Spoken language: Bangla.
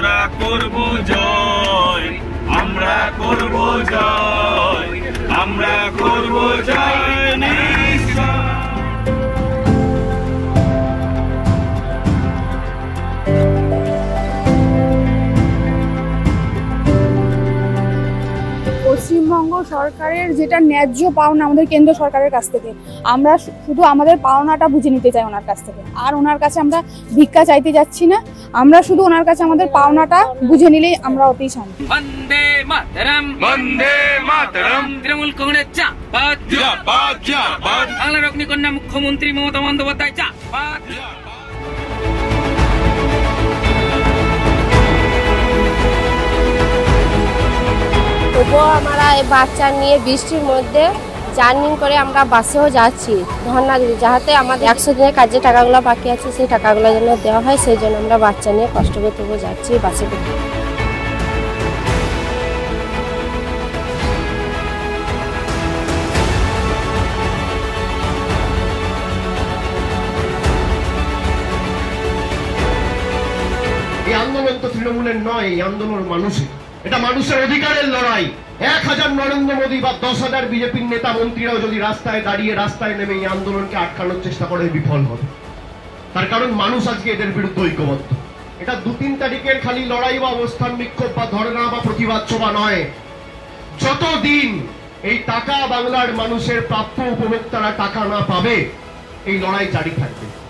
আমরা করব জয়, আমরা করব জয়, আমরা করব জয় নিশ্চয়। পশ্চিমবঙ্গ সরকারের যেটা ন্যায্য পাওনা আমাদের কেন্দ্র সরকারের কাছ থেকে, আমরা শুধু আমাদের পাওনাটা বুঝে নিতে চাই ওনার কাছ থেকে। আর ওনার কাছে আমরা ভিক্ষা চাইতে যাচ্ছি না, আমরা শুধু ওনার কাছে আমাদের পাওনাটা বুঝে নিলেই আমরা অতি শান্তি। বন্দে মাতরম, বন্দে মাতরম, তৃণমূল কংগ্রেস জিন্দাবাদ, জিন্দাবাদ, জিন্দাবাদ, বাংলার অগ্নিকন্যা মুখ্যমন্ত্রী মমতা বন্দ্যোপাধ্যায় জিন্দাবাদ। তবুও আমরা এই বাচ্চা নিয়ে বৃষ্টির মধ্যে জার্নি করে আমরা বাসেও যাচ্ছি ধর্ণা দিতে, যাতে আমাদের 100 দিনের কাজে টাকাগুলো বাকি আছে সেই টাকাগুলো যেন দেওয়া হয়, সেই জন্য আমরা বাচ্চা নিয়ে কষ্ট করে তবুও যাচ্ছি বাসে করে। এই আন্দোলন তো তৃণমূলের নয়, এই আন্দোলন মানুষের। এটা মানুষের অধিকারের লড়াই। 1000 নরেন্দ্র মোদী বা 10,000 বিজেপির নেতা মন্ত্রীরাও যদি রাস্তায় দাঁড়িয়ে রাস্তায় নেমে এই আন্দোলনকে আটকানোর চেষ্টা করে বিফল হবে। তার কারণ মানুষ আজকে এদের বিরুদ্ধে ঐক্যবদ্ধ। এটা 2-3 তারিখের খালি লড়াই বা অবস্থান বিক্ষোভ বা ধর্ণা বা প্রতিবাদ সভা নয়। যতদিন এই টাকা বাংলার মানুষের প্রাপ্য উপভোক্তারা টাকা না পাবে এই লড়াই জারি থাকবে।